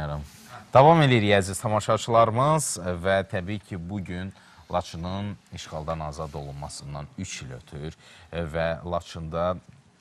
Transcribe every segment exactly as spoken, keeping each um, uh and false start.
düşünürəm. Davam edirik əziz tamaşaçılarımız və təbii ki, bugün Laçının işğaldan azad olunmasından üç il ötür və Laçında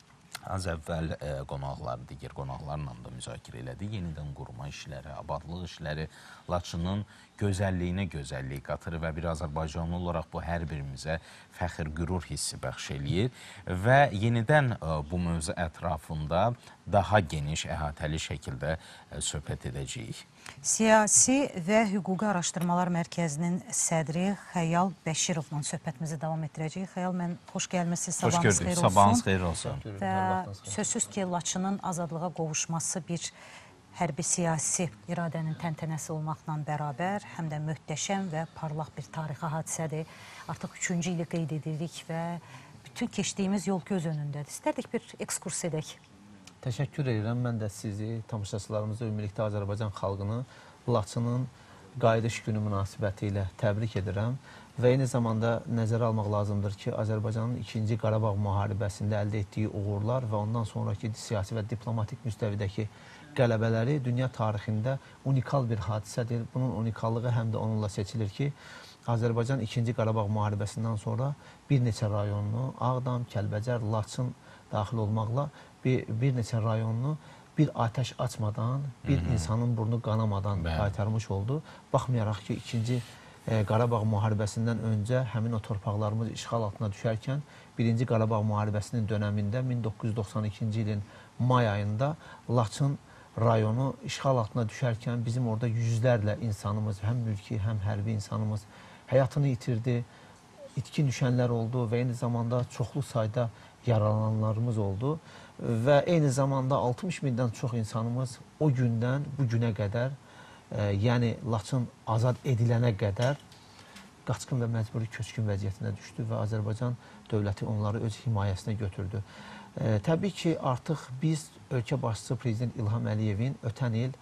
az əvvəl qonaqlar, digər qonaqlarla da müzakirə elədik. Yenidən qurma işləri, abadlıq işləri Laçının gözəlliyinə gözəllik qatır və bir Azərbaycanlı olaraq bu hər birimizə fəxr, qürur hissi bəxş eləyir və yenidən bu mövzu ətrafında daha geniş, əhatəli şəkildə söhbət edəcəyik. Siyasi və Hüquqi Araşdırmalar Mərkəzinin sədri Xəyal Bəşirovla söhbətimizi davam etdirəcəyik. Xəyal, mən xoş gəlmişsiniz, sabahınız xeyir olsun. Sabahınız xeyir olsun. Və sözsüz ki, Laçının azadlığa qovuşması bir hərbi siyasi iradənin təntənəsi olmaqla bərabər, həm də möhtəşəm və parlaq bir tarixi hadisədir. Artıq üçüncü ili qeyd edirik və bütün keçdiyimiz yol göz önündədir. İstərdik bir ekskurs edək. Təşəkkür edirəm. Mən də sizi, tamaşaçılarımızı, ümumilikdə Azərbaycan xalqını Laçının qayıdış günü münasibəti ilə təbrik edirəm və eyni zamanda nəzərə almaq lazımdır ki, Azərbaycanın ikinci Qarabağ müharibəsində əldə etdiyi uğurlar və ondan sonraki siyasi və diplomatik müstəvidəki qələbələri dünya tarixində unikal bir hadisədir. Bunun unikallığı həm də onunla seçilir ki, Azərbaycan ikinci Qarabağ müharibəsindən sonra bir neçə rayonunu, Ağdam, Kəlbəcər, Laçın daxil olmaqla bir, bir neçə rayonunu bir atəş açmadan, bir Hı -hı. insanın burnu qanamadan Bə. qaytarmış oldu. Baxmayaraq ki, ikinci e, Qarabağ müharibəsindən öncə həmin o torpaqlarımız işğal altına düşərkən birinci Qarabağ müharibəsinin dönəmində min doqquz yüz doxsan ikinci ilin may ayında Laçın rayonu işğal altına düşərkən bizim orada yüzlərlə insanımız, həm mülki, həm hərbi insanımız həyatını itirdi, itkin düşənlər oldu və eyni zamanda çoxlu sayda yaralananlarımız oldu və eyni zamanda altmış mindən çox insanımız o gündən bu günə qədər, e, yəni Laçın azad edilənə qədər qaçqın və məcburi köçkün vəziyyətinə düşdü və Azərbaycan dövləti onları öz himayəsinə götürdü. E, təbii ki, artıq biz ölkə başçısı Prezident İlham Əliyevin ötən il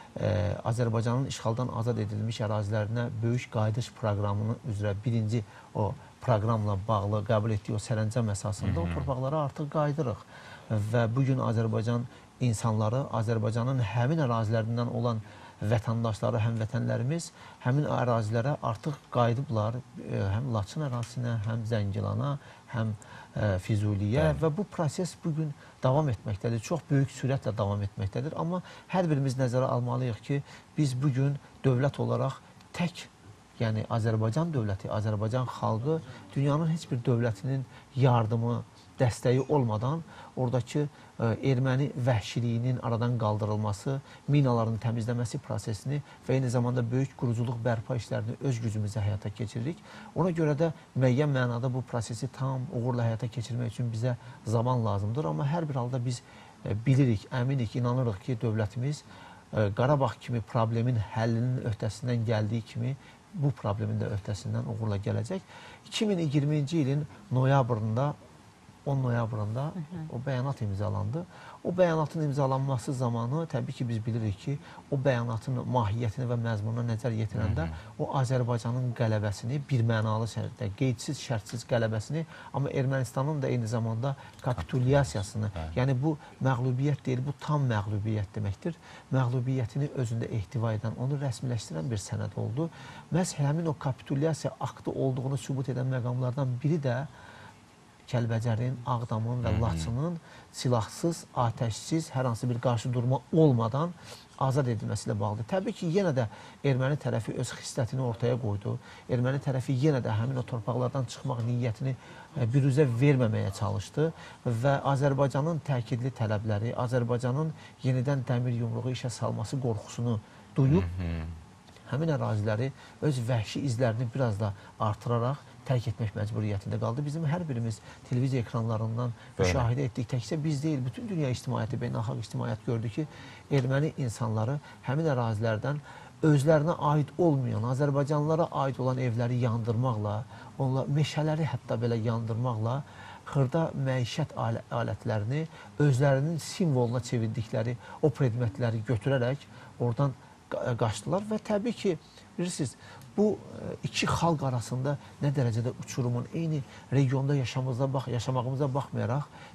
e, Azərbaycanın işğaldan azad edilmiş ərazilərinə böyük qayıdış proqramını üzrə birinci o proqramla bağlı qəbul etdiyi o sərəncam əsasında Hı -hı. o torpaqlara artıq qayıdırıq. Və bugün Azərbaycan insanları, Azərbaycanın həmin ərazilərindən olan vətəndaşları, həmvətənlərimiz həmin ərazilərə artıq qayıdıblar. Həm Laçın ərazisinə, həm Zəngilana, həm e, Füzuliyə Bəli. və bu proses bugün davam etməkdədir. Çox böyük sürətlə davam etməkdədir. Amma hər birimiz nəzərə almalıyıq ki, biz bugün dövlət olaraq tək, yəni Azərbaycan dövləti, Azərbaycan xalqı dünyanın heç bir dövlətinin yardımı, dəstəyi olmadan oradakı e, erməni vəhşiliyinin aradan qaldırılması, minaların təmizləməsi prosesini və eyni zamanda böyük quruculuq bərpa işlərini öz gücümüzə həyata keçiririk. Ona görə də müəyyən mənada bu prosesi tam uğurla həyata keçirmək üçün bizə zaman lazımdır. Amma hər bir halda biz e, bilirik, əminik, inanırıq ki, dövlətimiz e, Qarabağ kimi problemin həllinin öhdəsindən gəldiyi kimi bu problemin də öhdəsindən uğurla gələcək. iki min iyirminci ilin noyabrında on noyabrında Hı -hı. o bəyanat imzalandı. O bəyanatın imzalanması zamanı təbii ki, biz bilirik ki, o bəyanatın mahiyyətini və məzmununa nəzər yetirəndə Hı -hı. o Azərbaycanın qələbəsini, bir mənalı şərtdə, qeydsiz, şərtsiz qələbəsini, amma Ermənistanın da eyni zamanda kapitulyasiyasını, Hı. yəni bu məğlubiyyət deyil, bu tam məğlubiyyət deməkdir. Məğlubiyyətini özündə ehtiva edən, onu rəsmiləşdirən bir sənəd oldu. Məhz həmin o kapitulyasiya aktı olduğunu sübut edən məqamlardan biri də Kəlbəcərin, Ağdamın və Laçının silahsız, atəşsiz, hər hansı bir qarşı durma olmadan azad edilməsi ilə bağlıdır. Təbii ki, yenə də erməni tərəfi öz xislətini ortaya qoydu. Erməni tərəfi yenə də həmin o torpaqlardan çıxmaq niyyətini büruzə verməməyə çalışdı və Azərbaycanın təkidli tələbləri, Azərbaycanın yenidən dəmir yumruğu işə salması qorxusunu duyub, Hı -hı. həmin əraziləri öz vəhşi izlərini biraz da artıraraq tərk etmək məcburiyyətində qaldı. Bizim hər birimiz televiziya ekranlarından müşahidə etdik. Təkcə biz deyil, bütün dünya ictimaiyyəti, beynəlxalq ictimaiyyət gördü ki, erməni insanları həmin ərazilərdən özlərinə aid olmayan, Azərbaycanlılara aid olan evləri yandırmaqla, onla, meşələri hətta belə yandırmaqla, xırda məişət alətlərini özlərinin simvoluna çevirdikləri o predmetləri götürərək oradan qaçdılar və təbii ki, bilirsiniz, bu iki xalq arasında nə dərəcədə uçurumun eyni regionda yaşamağımıza baxmayaraq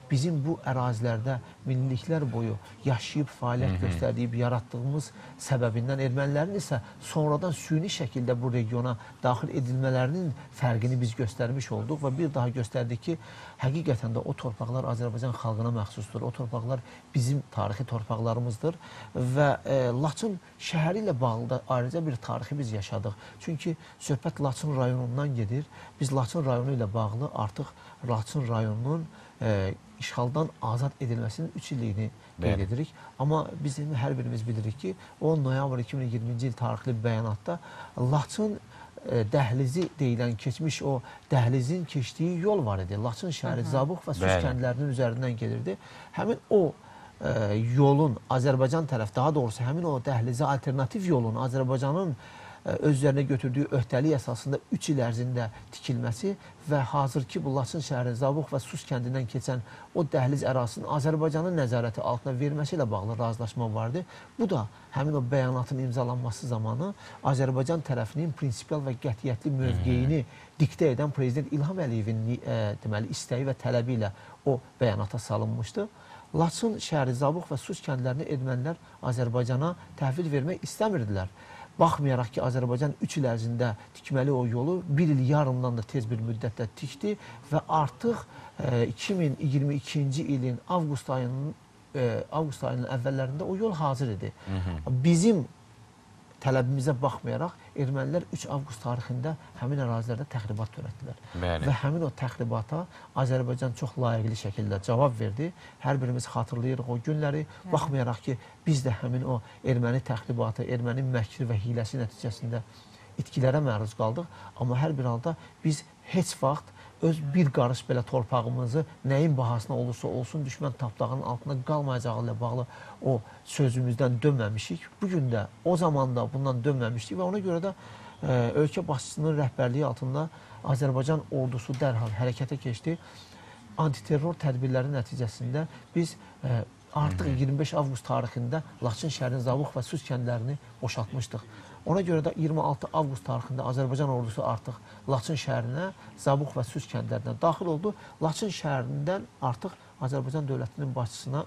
bizim bu ərazilərdə minilliklər boyu yaşayıb, fəaliyyət göstərdiyib, yaratdığımız səbəbindən ermənilərin isə sonradan süni şəkildə bu regiona daxil edilmələrinin fərqini biz göstərmiş olduq və bir daha göstərdik ki, həqiqətən də o torpaqlar Azərbaycan xalqına məxsusdur. O torpaqlar bizim tarixi torpaqlarımızdır və e, Laçın şəhəri ilə bağlı da ayrıca bir tarixi biz yaşadıq. Çünki söhbət Laçın rayonundan gedir. Biz Laçın rayonu ilə bağlı artıq Laçın rayonunun e, işğaldan azad edilməsinin üç illiyini qeyd edirik. Amma bizim hər birimiz bilirik ki, on noyabr iki min iyirminci il tarixli bəyanatda Laçın e, dəhlizi deyilən keçmiş o dəhlizin keçdiyi yol var idi. Laçın şəhəri Zabux və Sus kəndlərinin üzərindən gelirdi. Həmin o e, yolun Azərbaycan tərəf, daha doğrusu həmin o dəhlizə alternativ yolun Azərbaycanın öz üzərinə götürdüyü öhdəlik əsasında üç il ərzində tikilməsi və hazırki bu Laçın şəhəri Zabux və Sus kəndindən keçən o dəhliz ərazisinin Azərbaycanın nəzarəti altına verməsi ilə bağlı razılaşma vardı. Bu da həmin o bəyanatın imzalanması zamanı Azərbaycan tərəfinin prinsipial və qətiyyətli mövqeyini diktə edən Prezident İlham Əliyevin e, deməli, istəyi və tələbi ilə o bəyanata salınmışdı. Laçın şəhəri Zabux və Sus kəndlərini ermənilər Azərbaycana təhvil vermək istəmirdilər. Baxmayaraq ki, Azərbaycan üç il ərzində tikməli o yolu bir il yarımdan da tez bir müddətdə tikdi və artıq e, iki min iyirmi ikinci ilin avqust ayının e, avqust ayının əvvəllərində o yol hazır idi. Hı -hı. Bizim tələbimizə baxmayaraq ermənilər üç avqust tarixində həmin ərazilərdə təxribat törətdilər. Bəli. Və həmin o təxribata Azərbaycan çox layiqli şəkildə cavab verdi. Hər birimiz xatırlayırıq o günləri. Bəli. Baxmayaraq ki, biz də həmin o erməni təxribatı, erməni məkri və hiləsi nəticəsində itkilərə məruz qaldıq. Amma hər bir halda biz heç vaxt öz bir qarış belə torpağımızı nəyin bahasına olursa olsun düşmən tapdağının altında qalmayacağı ilə bağlı o sözümüzdən dönməmişik. Bugün də o zaman da bundan dönməmişdik və ona görə də e, ölkə başçısının rəhbərliyi altında Azərbaycan ordusu dərhal hərəkətə keçdi. Antiterror tədbirləri nəticəsində biz e, artıq iyirmi beş avqust tarixində Laçın şəhərinin Zabux və Sus kəndlərini boşaltmışdıq. Ona görə də iyirmi altı avqust tarixində Azərbaycan ordusu artıq Laçın şəhərinə, Zabux və Sus kəndlərinə daxil oldu. Laçın şəhərindən artıq Azərbaycan dövlətinin başçısına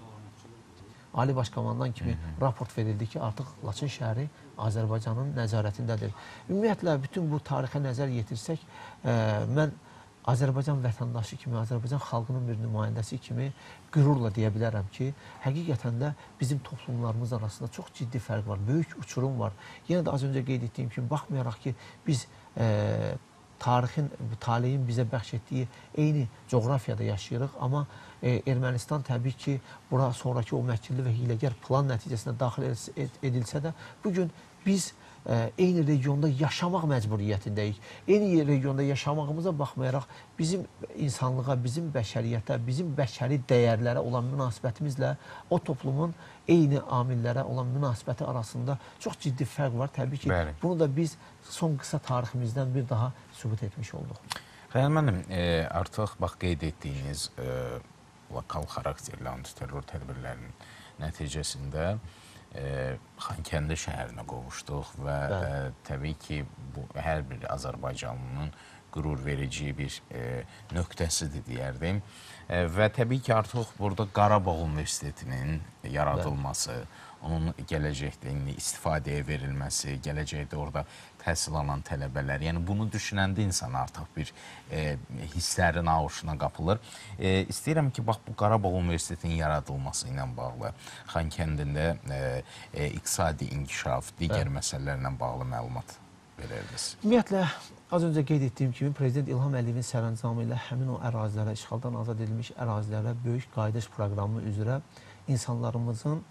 Ali Başkomandan kimi raport verildi ki, artıq Laçın şəhəri Azərbaycanın nəzarətindədir. Ümumiyyətlə, bütün bu tarixə nəzər yetirsək, e, mən Azərbaycan vətəndaşı kimi, Azərbaycan xalqının bir nümayəndəsi kimi qürurla deyə bilərəm ki, həqiqətən də bizim toplumlarımız arasında çox ciddi fərq var, böyük uçurum var. Yenə də az öncə qeyd etdiyim kimi, baxmayaraq ki, biz e, tarixin, taleyin bizə bəxş etdiyi eyni coğrafiyada yaşayırıq, amma e, Ermənistan təbii ki, bura sonraki o məkirli və hiləgər plan nəticəsində daxil edilsə də, bugün biz e, eyni regionda yaşamaq məcburiyyətindəyik. Eyni regionda yaşamağımıza baxmayaraq bizim insanlığa, bizim bəşəriyyətə, bizim bəşəri dəyərlərə olan münasibətimizlə o toplumun eyni amillərə olan münasibəti arasında çox ciddi fərq var. Təbii ki, Bəli. Bunu da biz son qısa tariximizdən bir daha sübut etmiş olduq. Xəyal mənim, e, artıq bax qeyd etdiyiniz e, lokal xarakterli antiterror tədbirlərinin nəticəsində e, Xankəndi şəhərinə qovuşduq və e, təbii ki, bu hər bir Azərbaycanlının qürur verici bir e, nöqtəsidir deyərdim. E, və təbii ki, artıq burada Qarabağ Universitetinin yaradılması, Bəli. onun gələcəkdə istifadəyə verilməsi, gələcəkdə orada təhsil alan tələbələr, yəni bunu düşünəndə insan artıq bir e, hisslərin ağuşuna qapılır. E, istəyirəm ki, bax bu Qarabağ Universitetinin yaradılması ilə bağlı Xankəndində e, e, iqtisadi inkişaf, digər Bəli. məsələlərlə bağlı məlumat verərdiniz. Ümumiyyətlə, az öncə qeyd etdiyim kimi, Prezident İlham Əliyevin sərəncamı ilə həmin o ərazilərə, işğaldan azad edilmiş ərazilərə böyük qayıdış proqramı üzrə insanlarımızın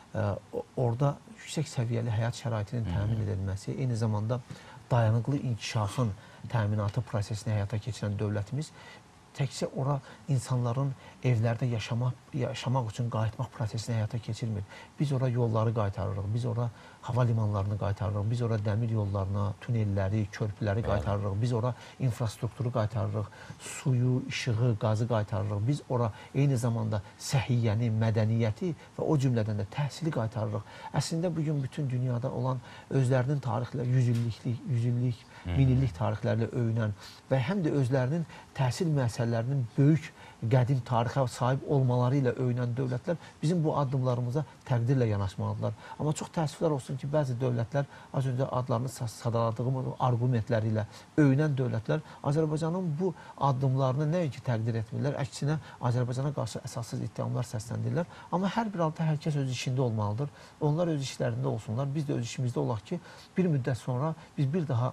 orada yüksək səviyyəli həyat şəraitinin təmin edilməsi, eyni zamanda dayanıqlı inkişafın təminatı prosesini həyata keçirən dövlətimiz təkcə ora insanların evlərdə yaşamaq, yaşamaq üçün qayıtmaq prosesini həyata keçirmir. Biz ora yolları qaytarırıq, biz ora hava limanlarını qaytarırıq, biz ora dəmir yollarına, tunelləri, körpüləri qaytarırıq, biz ora infrastrukturu qaytarırıq, suyu, işığı, qazı qaytarırıq, biz ora eyni zamanda səhiyyəni, mədəniyyəti və o cümlədən də təhsili qaytarırıq. Əslində bugün bütün dünyada olan özlərinin tarixlə yüz illiklik, yüz illik, min illik tarixlərlə öyünən və həm də özlərinin təhsil müəssisələrinin böyük qədim tarixə sahib olmaları ilə öyünən dövlətlər bizim bu addımlarımıza təqdirlə yanaşmalıdırlar. Amma çox təəssüflər olsun ki, bəzi dövlətlər, az öncə adlarını sadaladığım argumentləri ilə öyünən dövlətlər Azərbaycanın bu addımlarını nəinki təqdir etmirlər, əksinə Azərbaycana qarşı əsassız ittihamlar səsləndirirlər. Amma hər bir halda hər kəs öz işində olmalıdır. Onlar öz işlərində olsunlar, biz də öz işimizdə olaq ki, bir müddət sonra biz bir daha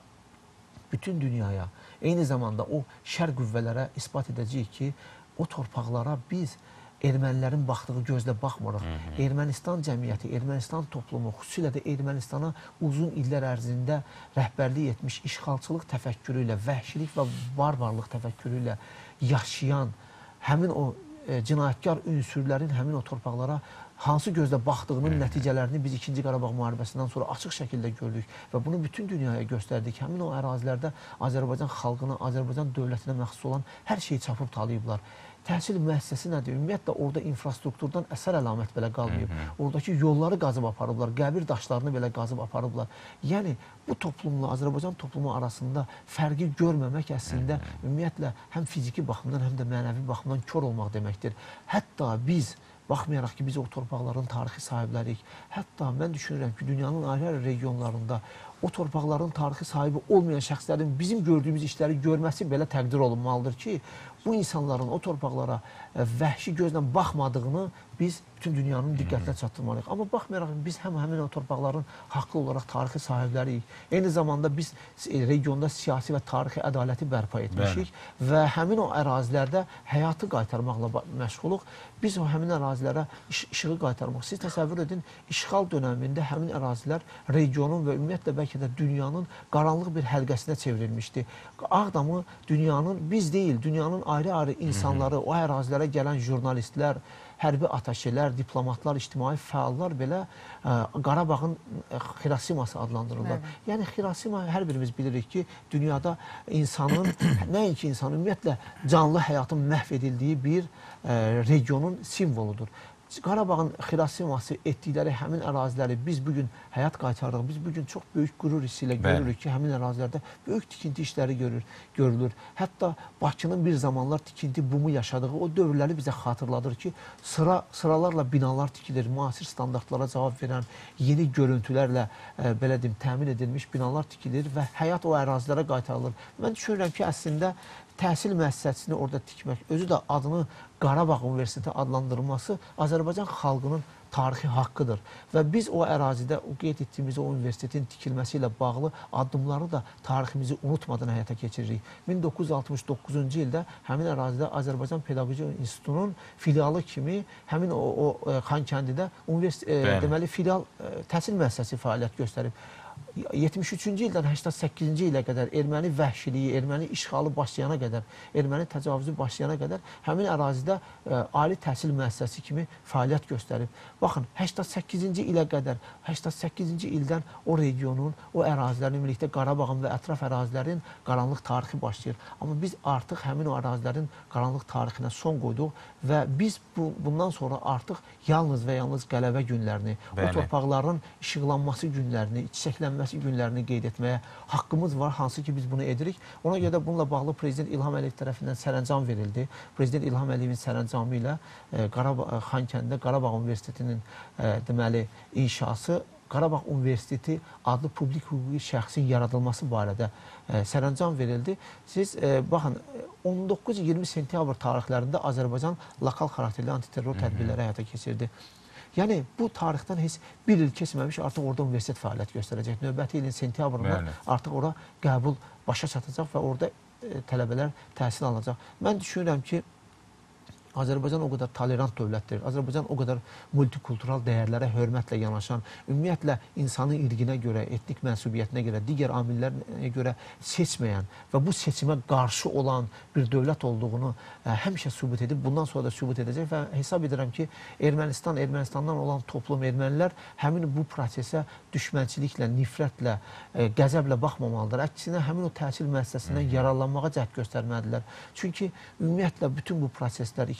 bütün dünyaya, eyni zamanda o şər qüvvələrə isbat edəcəyik ki, o torpaqlara biz ermənilərin baxdığı gözlə baxmırıq. Hı -hı. Ermənistan cəmiyyəti, Ermənistan toplumu, xüsusilə də Ermənistana uzun illər ərzində rəhbərlik etmiş işğalçılıq təfəkkürü ilə, vəhşilik və barbarlıq təfəkkürü ilə yaşayan həmin o e, cinayətkar ünsürlərin həmin o torpaqlara hansı gözlə baxdığının nəticələrini biz ikinci Qarabağ müharibəsindən sonra açıq şəkildə gördük və bunu bütün dünyaya göstərdik. Həmin o ərazilərdə Azərbaycan xalqına, Azərbaycan dövlətinə məxsus olan hər şeyi çapıb talayıblar. Təhsil müəssisəsi nədir? Ümumiyyətlə, orada infrastrukturdan əsər əlamət belə qalmayıb. Hı -hı. Oradakı yolları qazıb aparıblar, qəbir daşlarını belə qazıb aparıblar. Yəni, bu toplumla Azərbaycan toplumu arasında fərqi görməmək əslində, Hı -hı. ümumiyyətlə, həm fiziki baxımdan, həm də mənəvi baxımdan kör olmaq deməkdir. Hətta biz, baxmayaraq ki, biz o torpaqların tarixi sahibləriyik, hətta mən düşünürəm ki, dünyanın ayrı-ayrı regionlarında o torpaqların tarixi sahibi olmayan şəxslərin bizim gördüyümüz işləri görməsi belə təqdir olunmalıdır ki, bu insanların o torpaqlara ə, vəhşi gözlə baxmadığını biz bütün dünyanın diqqətinə çatdırmalıyıq. Amma baxmayaraq biz həm həmin o torpaqların haqlı olaraq tarixi sahibləriyik. Eyni zamanda biz regionda siyasi və tarixi ədaləti bərpa etmişik Bəli. və həmin o ərazilərdə həyatı qaytarmaqla məşğuluq. Biz o həmin ərazilərə iş işığı qaytarmaq. Siz təsəvvür edin, işğal dönəmində həmin ərazilər regionun və ümumiyyətlə bəlkə də dünyanın qaranlıq bir həlqəsinə çevrilmişdi. Ağdamı dünyanın, biz deyil, dünyanın ayrı-ayrı insanları, o ərazilərə gələn jurnalistlər, hərbi ataşelər, diplomatlar, ictimai fəallar belə ə, Qarabağın Xirosiması adlandırırlar. Bəli. Yəni Xirosima hər birimiz bilirik ki, dünyada insanın, nəinki insanın, ümumiyyətlə canlı həyatın məhv edildiyi bir ə, regionun simvoludur. Qarabağın Xirosiması etdikləri həmin əraziləri biz bugün həyat qaytardıq. Biz bugün çox böyük qürur hissi ilə görürük ki, həmin ərazilərdə böyük tikinti işləri görür, görülür. Hətta Bakının bir zamanlar tikinti bumu yaşadığı o dövrləri bizə xatırladır ki, sıra sıralarla binalar tikilir, müasir standartlara cavab verən, yeni görüntülərlə e, belə deyim, təmin edilmiş binalar tikilir və həyat o ərazilərə qaytarılır. Mən düşünürəm ki, əslində təhsil müəssisəsini orada tikmək, özü də adını Qarabağ Universiteti adlandırılması Azərbaycan xalqının tarixi haqqıdır. Və biz o ərazidə o qeyd etdiyimiz o universitetin tikilməsi ilə bağlı addımları da tariximizi unutmadan həyata keçiririk. min doqquz yüz altmış doqquzuncu ildə həmin ərazidə Azərbaycan Pedaqoji İnstitutunun filialı kimi həmin o, o Xankəndidə e, deməli filial e, təhsil müəssisəsi fəaliyyət göstərib. yetmiş üçüncü ildən səksən səkkizinci ilə qədər erməni vəhşiliyi, erməni işğalı başlayana qədər, erməni təcavüzü başlayana qədər həmin ərazidə ə, ali təhsil müəssisəsi kimi fəaliyyət göstərib. Baxın, səksən səkkizinci ilə qədər, səksən səkkizinci ildən o regionun, o ərazilərin, ümumilikdə Qarabağın və ətraf ərazilərin qaranlıq tarixi başlayır. Amma biz artıq həmin o ərazilərin qaranlıq tarixinə son qoyduq və biz bu, bundan sonra artıq yalnız və yalnız qələbə günlərini, Bəli. o torpaqların işıqlanması günlərini, çiçəklənməsi günlərini qeyd etməyə haqqımız var, hansı ki biz bunu edirik. Ona görə də bununla bağlı Prezident İlham Əliyev tərəfindən sərəncam verildi. Prezident İlham Əliyevin sərəncamı ilə e, Qarabağ, Xankəndidə Qarabağ Universitetinin e, deməli inşası, Qarabağ Universiteti adlı publik hüquqi şəxsin yaradılması barədə e, sərəncam verildi. Siz e, baxın, on doqquz iyirmi sentyabr tarixlərində Azərbaycan lokal xarakterli antiterror tədbirləri həyata keçirdi. Yəni, bu tarixdən heç bir il keçməmiş artıq orada universitet fəaliyyət göstərəcək. Növbəti ilin sentyabrında Bəli. artıq ora qəbul başa çatacaq və orada e, tələbələr təhsil alacaq. Mən düşünürəm ki, Azərbaycan o qədər tolerant dövlətdir. Azərbaycan o qədər multikultural dəyərlərə hörmətlə yanaşan, ümumiyyətlə insanın irqinə görə, etnik mənsubiyyətinə görə, digər amillərə görə seçməyən və bu seçimə qarşı olan bir dövlət olduğunu ə, həmişə sübut edib, bundan sonra da sübut edəcək və hesab edirəm ki, Ermənistan, Ermənistandan olan toplum, ermənilər həmin bu prosesə düşmənçiliklə, nifrətlə, ə, qəzəblə baxmamalıdır. Əksinə, həmin o təhsil müəssisəsindən yararlanmağa cəhd göstərməlidirlər. Çünki ümumiyyətlə bütün bu proseslər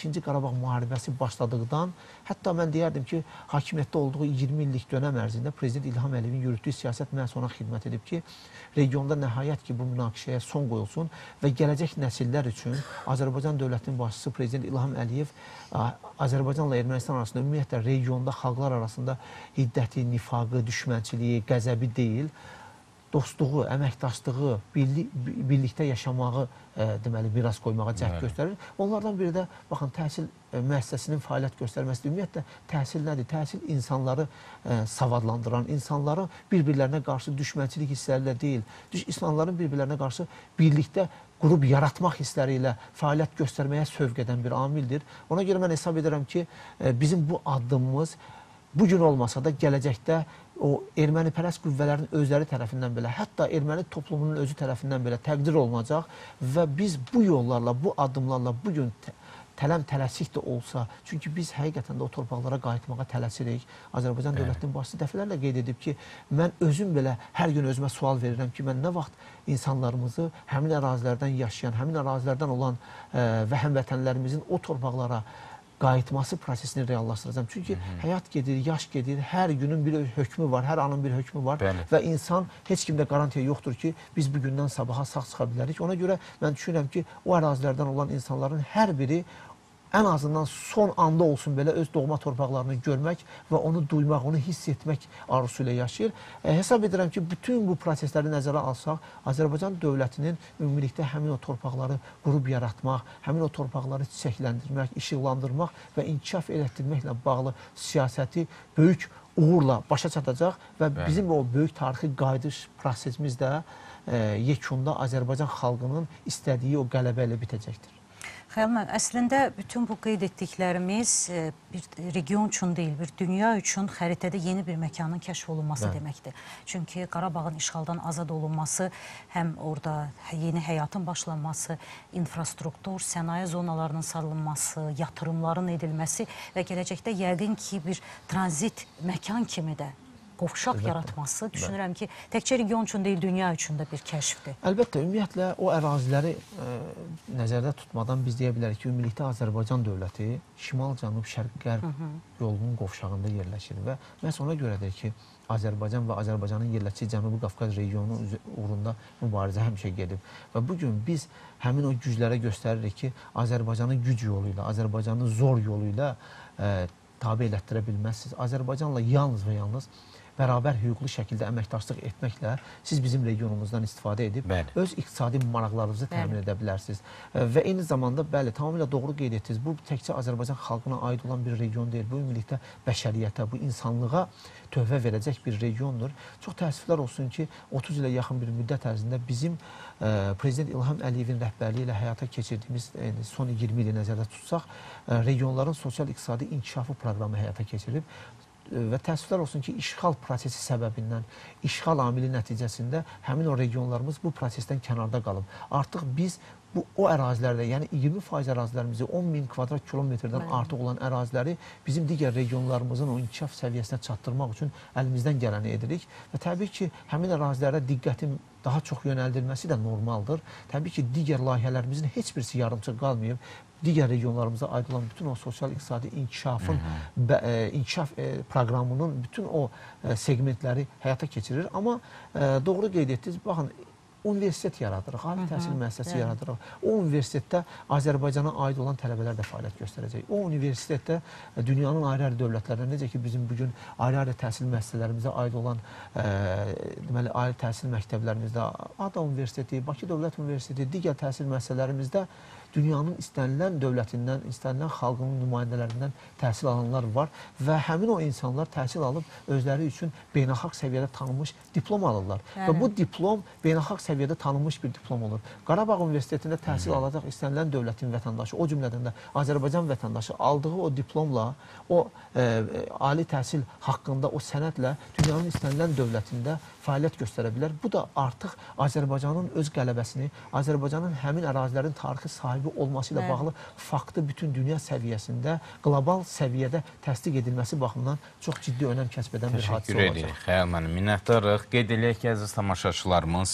ikinci Qarabağ müharibəsi başladıqdan, hətta mən deyərdim ki, hakimiyyətdə olduğu iyirmi illik dönəm ərzində Prezident İlham Əliyevin yürütdüyü siyasət məhz ona xidmət edib ki, regionda nəhayət ki, bu münaqişəyə son qoyulsun və gələcək nəsillər üçün Azərbaycan dövlətinin başçısı Prezident İlham Əliyev Azərbaycanla Ermənistan arasında ümumiyyətlə regionda xalqlar arasında hiddəti, nifaqı, düşmənçiliyi, qəzəbi deyil, dostluğu, əməkdaşlığı, birlik, birlikdə yaşamağı e, deməli, miras qoymağa cəhd göstərir. Onlardan biri də, baxın, təhsil e, müəssisəsinin fəaliyyət göstərməsidir. Ümumiyyətlə, təhsil nədir? Təhsil insanları e, savadlandıran, insanların bir-birlərinə qarşı düşmənçilik hissləri ilə deyil, insanların bir-birlərinə qarşı birlikdə qrup yaratmaq hissləri ilə fəaliyyət göstərməyə sövq edən bir amildir. Ona görə mən hesab edirəm ki, e, bizim bu addımımız bugün olmasa da gələcəkdə o ermənipərəst qüvvələrin özləri tərəfindən belə, hətta erməni toplumunun özü tərəfindən belə təqdir olunacaq və biz bu yollarla, bu addımlarla bugün tələm tələsik də olsa, çünki biz həqiqətən də o torpaqlara qayıtmağa tələsirik. Azərbaycan dövlətinin başçısı dəfələrlə qeyd edib ki, mən özüm belə hər gün özümə sual verirəm ki, mən nə vaxt insanlarımızı həmin ərazilərdən yaşayan, həmin ərazilərdən olan ə, və həmvətənlərimizin o torpaqlara qayıtması prosesini reallaşdıracağım. Çünki Hı -hı. həyat gedir, yaş gedir, hər günün bir hökmü var, hər anın bir hökmü var Bəli. və insan heç kimdə qarantiya yoxdur ki, biz bugündən sabaha sağ çıxa bilərik. Ona görə mən düşünürəm ki, o ərazilərdən olan insanların hər biri ən azından son anda olsun belə öz doğma torpaqlarını görmək və onu duymaq, onu hiss etmək arzusu ilə yaşayır. E, hesab edirəm ki, bütün bu prosesləri nəzərə alsaq, Azərbaycan dövlətinin ümumilikdə həmin o torpaqları qurub yaratmaq, həmin o torpaqları çiçəkləndirmək, işıqlandırmaq və inkişaf etdirməklə bağlı siyasəti böyük uğurla başa çatacaq və Bəli. bizim o böyük tarixi qayıdış prosesimiz də e, yekunda Azərbaycan xalqının istədiyi o qələbə ilə bitəcəkdir. Xəyal müəllim, əslində bütün bu qeyd etdiklərimiz bir region üçün deyil, bir dünya üçün xəritədə yeni bir məkanın kəşf olunması Bəli. deməkdir. Çünki Qarabağın işğaldan azad olunması, həm orada yeni həyatın başlanması, infrastruktur, sənaye zonalarının salınması, yatırımların edilməsi və gələcəkdə yəqin ki, bir tranzit məkan kimi də qovşaq Əlbəttə. yaratması, düşünürəm ki, təkcə region üçün deyil, dünya üçün də bir kəşfdir. Əlbəttə, ümumiyyətlə o əraziləri ə, nəzərdə tutmadan biz deyə bilərik ki, ümumilikdə Azərbaycan dövləti şimal-cənub, şərq-qərb yolunun qovşağında yerləşir və məhz ona görədir ki, Azərbaycan və Azərbaycanın yerləşdiyi Cənubi Qafqaz regionunun uğrunda mübarizə həmişə gedib. Və bugün biz həmin o güclərə göstəririk ki, Azərbaycanı güc yolu ilə, Azərbaycanı zor yolu ilə ə, tabi elətdirə bilməzsiniz. Azərbaycanla yalnız və yalnız bərabər hüquqlu şəkildə əməkdaşlıq etməklə siz bizim regionumuzdan istifadə edib bəli. öz iqtisadi maraqlarınızı təmin edə bilərsiniz. Və eyni zamanda, bəli, tamamilə doğru qeyd etdiniz, bu təkcə Azərbaycan xalqına aid olan bir region deyil, bu ümumilikdə bəşəriyyətə, bu insanlığa tövbə verəcək bir regiondur. Çox təəssüflər olsun ki, otuz ilə yaxın bir müddət ərzində bizim ə, Prezident İlham Əliyevin rəhbərliyi ilə həyata keçirdiyimiz ə, son iyirmi ili nəzərdə tutsaq, ə, regionların sosial-iqtisadi inkişafı proqramı həyata keçirib və təəssüflər olsun ki, işğal prosesi səbəbindən, işğal amili nəticəsində həmin o regionlarımız bu prosesdən kənarda qalıb. Artıq biz bu o ərazilərdə, yəni iyirmi faiz ərazilərimizi on min kvadrat kilometrdən artıq olan əraziləri bizim digər regionlarımızın o inkişaf səviyyəsinə çatdırmaq üçün əlimizdən gələni edirik və təbii ki, həmin ərazilərdə diqqətin daha çox yönəldilməsi də normaldır. Təbii ki, digər layihələrimizin heç birisi yarımçıq qalmayıb. Digər regionlarımıza aid olan bütün o sosial-iqtisadi inkişafın, bə, e, inkişaf e, proqramının bütün o e, segmentləri həyata keçirir. Amma e, doğru qeyd etdiniz, baxın, universitet yaradırıq, ali təhsil müəssisəsi yaradırıq. O universitetdə Azərbaycana aid olan tələbələr də fəaliyyət göstərəcək. O universitetdə dünyanın ayrı-ayrı dövlətlərində, necə ki, bizim bugün ayrı-ayrı təhsil müəssisələrimizə aid olan e, deməli, ali təhsil məktəblərimizdə, Ada Universiteti, Bakı Dövlət Universiteti, digər təhsil müəssisələrimizdə dünyanın istənilən dövlətindən, istənilən xalqının nümayəndələrindən təhsil alanlar var və həmin o insanlar təhsil alıb özləri üçün beynəlxalq səviyyədə tanınmış diplom alırlar. Yəni. Və bu diplom beynəlxalq səviyyədə tanınmış bir diplom olur. Qarabağ Universitetində təhsil alacaq istənilən dövlətin vətəndaşı, o cümlədən də Azərbaycan vətəndaşı aldığı o diplomla, o e, ali təhsil haqqında o sənədlə dünyanın istənilən dövlətində fəaliyyət göstərə bilər. Bu da artıq Azərbaycanın öz qələbəsini, Azərbaycanın həmin ərazilərin tarixi sahibi olması ilə bağlı faktı bütün dünya səviyyəsində, qlobal səviyyədə təsdiq edilməsi baxımından çox ciddi önəm kəsb edən bir hadisə olacaq. Təşəkkür edirik. Xəyal müəllim, minnətdarıq. Qeyd eləyək ki, əziz tamaşaçılarımız, siyasi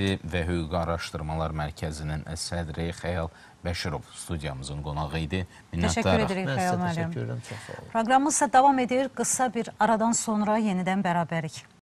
Siyasi və Hüquqi Araşdırmalar Mərkəzinin sədri Xəyal Bəşirov studiyamızın qonağı idi. Təşəkkür edirik Mən Xəyal sizə müəllim. təşəkkür edirəm, çox sağ olun. Proqramımız isə davam edir. Qısa bir aradan sonra yenidən bərabərik.